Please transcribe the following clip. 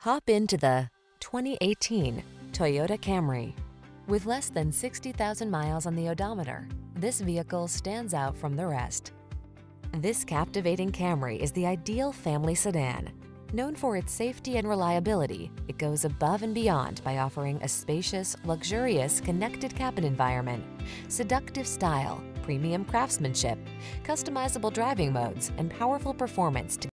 Hop into the 2018 Toyota Camry. With less than 60,000 miles on the odometer, this vehicle stands out from the rest. This captivating Camry is the ideal family sedan. Known for its safety and reliability, it goes above and beyond by offering a spacious, luxurious, connected cabin environment, seductive style, premium craftsmanship, customizable driving modes, and powerful performance to